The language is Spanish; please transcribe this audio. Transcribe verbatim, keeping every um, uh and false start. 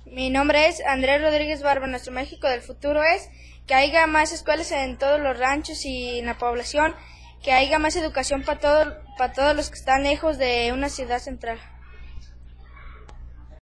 Mi nombre es Andrés Rodríguez Barba. Nuestro México del futuro es que haya más escuelas en todos los ranchos y en la población, que haya más educación para todo, para todos los que están lejos de una ciudad central.